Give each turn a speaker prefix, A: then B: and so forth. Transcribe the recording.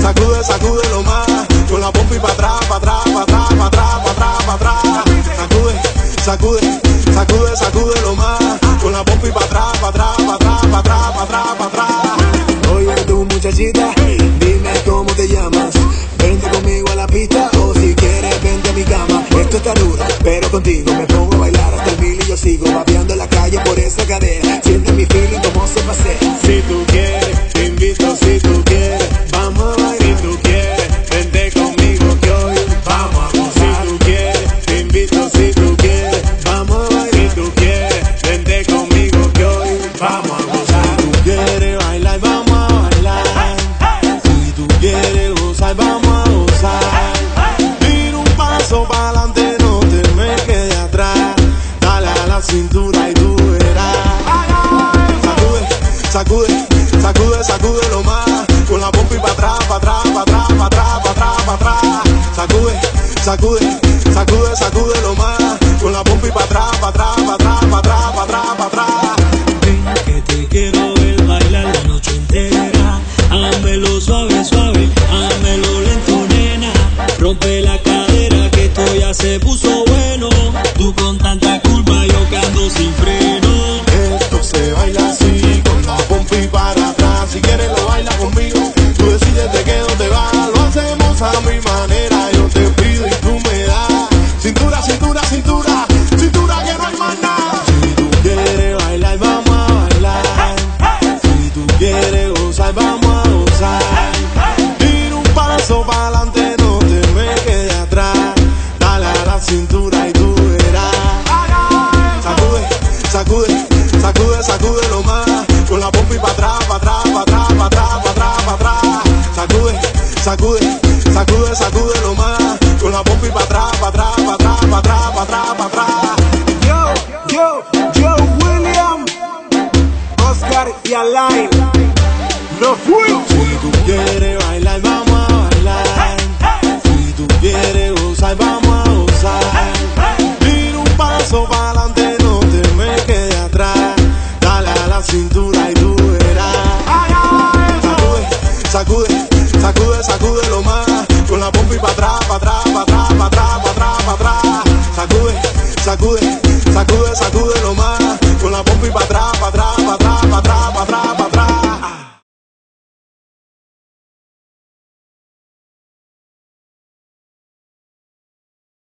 A: sacude, sacúdelo más. Con la pompi pa' atrás, pa' atrás, pa' atrás, pa' atrás, pa' atrás, pa' atrás. Sacude, sacude, sacude, sacúdelo más. Con la pompi pa' atrás, pa' atrás, pa' atrás, pa' atrás, pa' atrás, pa' atrás.
B: Oye tú muchachita, dime cómo te llamas. Vente conmigo a la pista o si quieres vente a mi cama. Esto está duro, pero contigo me pongo a bailar hasta el 1000 y yo sigo babeando en la calle por esa cadera. Siente mi feeling como se pasea.
A: Si tú quieres, te invito si tú quieres. Vamos a bailar. Si tú quieres, vente conmigo que hoy vamos a gozar. Si tú quieres, te invito si tú quieres. Vamos a bailar. Si tú quieres, vente conmigo que hoy vamos a gozar. Si tú quieres bailar, vamos a bailar. Si tú quieres gozar, vamos a gozar. Tira un paso para adelante, no te me quedes atrás. Dale a la cintura y tú verás. Sacude, sacude, sacúdelo más. Con la pompi pa' atrás, pa' atrás, pa' atrás, pa' atrás, pa' atrás, pa' atrás. Sacude, sacude, sacude, sacúdelo más. Con la pompi pa' atrás, pa' atrás, pa' atrás, pa' atrás, pa' atrás, pa' atrás.
C: Ven que te quiero ver bailar la noche entera. Hámelo suave, suave, hámelo lento, nena. Rompe la cadera que esto ya se puso bueno. Tú con tanta curva, yo que ando sin freno.
A: Esto se baila así, con la pompi para atrás. Si quieres lo baila conmigo, tú decides de qué dónde vas. Lo hacemos a mi manera, yo te pido y tú me das. Cintura, cintura, cintura, cintura que no hay más nada. Si tú quieres bailar, vamos a bailar. Si tú quieres gozar, vamos a gozar. Tira un paso para adelante, no te me quedes atrás. Dale a la cintura y tú verás. Sacude, sacude, sacude, sacúdelo más. Con la pompi pa' atrás, pa' atrás, pa' atrás, pa' atrás, pa' atrás, pa' atrás. Sacude, sacude, sacude, sacúdelo más. Con la pompi pa' atrás, pa' atrás, pa' atrás, pa' atrás, pa' atrás, pa' atrás.
B: Yo, William, Oscar y Alain. No fui.
A: Si tú quieres bailar, vamos a bailar. Si tú quieres gozar, vamos a gozar. Tira un paso para adelante, no te me quedes atrás. Dale a la cintura y tú verás. Sacude, sacude, sacude, sacúdelo más. Con la pompi pa' atrás, pa' atrás, pa' atrás, pa' atrás, pa' atrás, pa' atrás. Sacude, sacude, sacude, sacúdelo más.